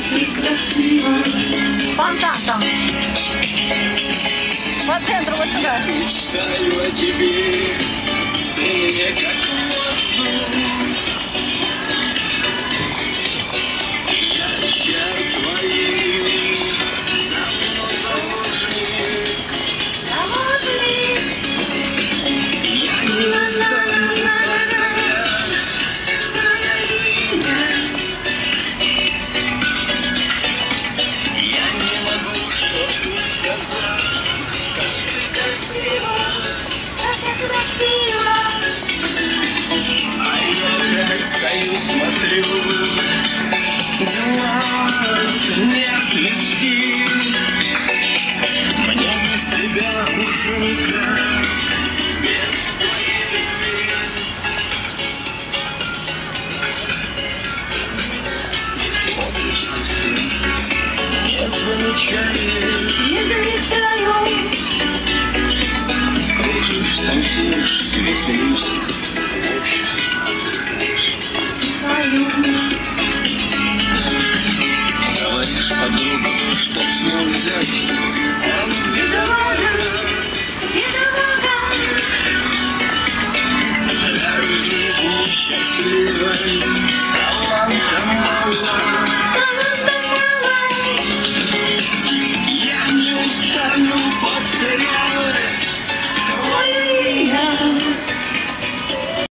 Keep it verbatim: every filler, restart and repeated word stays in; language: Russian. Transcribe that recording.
и красиво. Фонтан там. По центру, вот сюда. Мечтаю о тебе, мне как воздух. Я чар твоим давно заложник. Заложник. Я не устану повторять твое имя. Я не могу что-то сказать. А я опять стою, смотрю, глаз нет вести. Мне без тебя уже никак, без твоей любви. Не смотришь совсем, не замечаешь, Не замечаю. кружишь, танцуешь, веселишься, в общем, отдыхаешь. Говоришь подругам, что с ним взять. Бедолага, бедолага. Для жизни счастливой